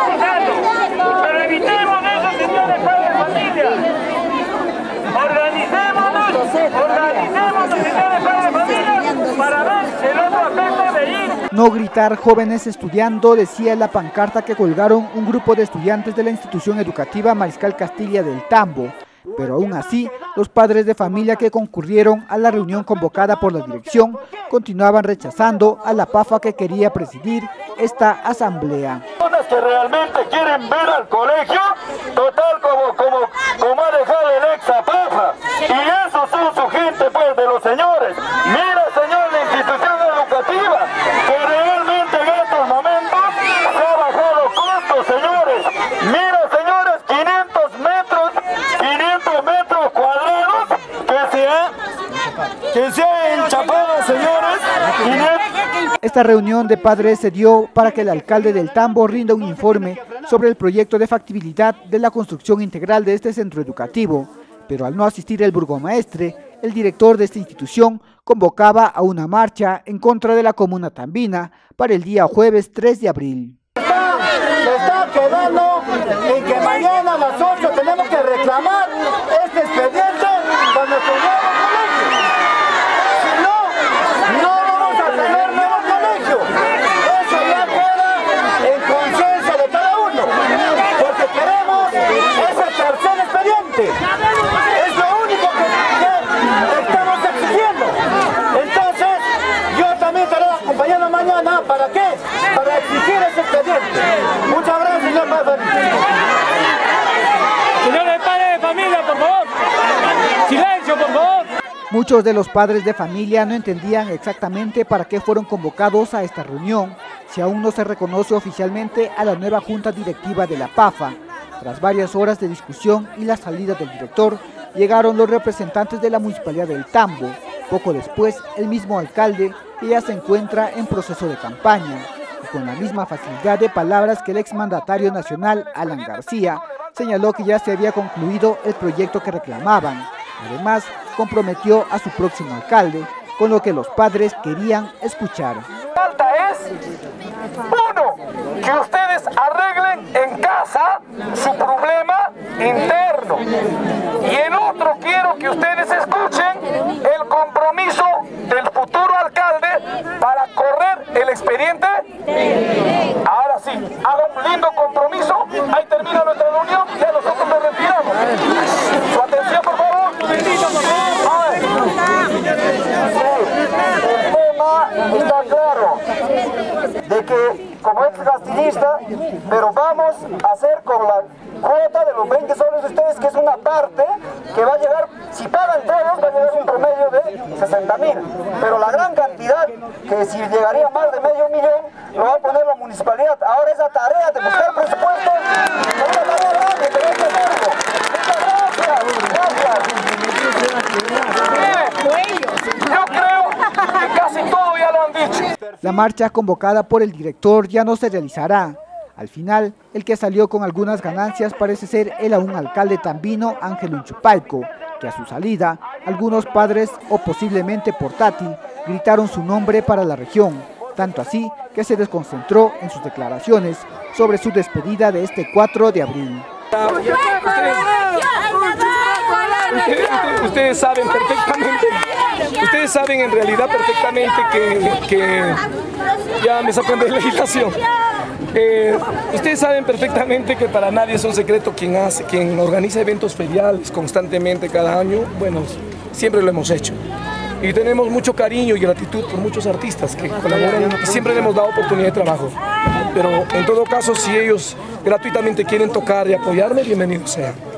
Pero evitemos eso, señores padres de familia. Organicémonos, señores padres de familia, para ver el otro aspecto de ir. No gritar jóvenes estudiando, decía la pancarta que colgaron un grupo de estudiantes de la institución educativa Mariscal Castilla del Tambo. Pero aún así, los padres de familia que concurrieron a la reunión convocada por la dirección continuaban rechazando a la PAFA que quería presidir esta asamblea. Personas que realmente quieren ver al colegio total como ha dejado el ex PAFA. Y esos son su gente, pues, de los señores. Mira, señor, la institución educativa que realmente en estos momentos se ha bajado costos, señores. Mira, señores, 500 metros cuadrados que se ha enchapado, señores. Esta reunión de padres se dio para que el alcalde del Tambo rinda un informe sobre el proyecto de factibilidad de la construcción integral de este centro educativo. Pero al no asistir el burgomaestre, el director de esta institución convocaba a una marcha en contra de la comuna tambina para el día jueves 3 de abril. Está quedando en que mañana a las 8 tenemos que reclamar este expediente con nuestro nuevo colegio. Si no, no vamos a tener nuevo colegio. Eso ya queda en conciencia de cada uno, porque queremos ese tercer expediente. Es lo único que estamos exigiendo. Entonces, yo también estaré acompañando mañana. ¿Para qué? Para exigir ese expediente. Muchas gracias, señor padre. Señores padres de familia, por favor. Silencio, por favor. Muchos de los padres de familia no entendían exactamente para qué fueron convocados a esta reunión, si aún no se reconoce oficialmente a la nueva junta directiva de la PAFA. Tras varias horas de discusión y la salida del director, llegaron los representantes de la Municipalidad del Tambo. Poco después, el mismo alcalde, que ya se encuentra en proceso de campaña, y con la misma facilidad de palabras que el exmandatario nacional, Alan García, señaló que ya se había concluido el proyecto que reclamaban. Además, comprometió a su próximo alcalde, con lo que los padres querían escuchar. Falta es, uno, que ustedes arreglen en casa su problema interno. Y en otro, quiero que ustedes escuchen el compromiso del futuro alcalde para correr el expediente. Ahora sí, haga un lindo compromiso. Ahí termina nuestra reunión y ya nosotros nos retiramos. Su atención, por favor. Está claro de que como ex castillista, pero vamos a hacer con la cuota de los 20 soles de ustedes, que es una parte que va a llegar, si pagan todos, va a llegar un promedio de 60.000, pero la gran cantidad, que si llegaría más de medio millón, lo va a poner la municipalidad. Ahora esa tarea de buscar presupuesto es una tarea grande, pero hay que hacerlo. Muchas gracias. Yo creo que casi todo ya lo han dicho. La marcha convocada por el director ya no se realizará. Al final, el que salió con algunas ganancias parece ser el aún alcalde tambino Ángel Unchupalco, que a su salida, algunos padres o posiblemente portátil gritaron su nombre para la región, tanto así que se desconcentró en sus declaraciones sobre su despedida de este 4 de abril. Ustedes saben perfectamente, ustedes saben en realidad perfectamente que ya me sacan de legislación. Ustedes saben perfectamente que para nadie es un secreto quien organiza eventos feriales constantemente cada año. Bueno, siempre lo hemos hecho. Y tenemos mucho cariño y gratitud por muchos artistas que colaboran y siempre le hemos dado oportunidad de trabajo. Pero en todo caso, si ellos gratuitamente quieren tocar y apoyarme, bienvenidos sean.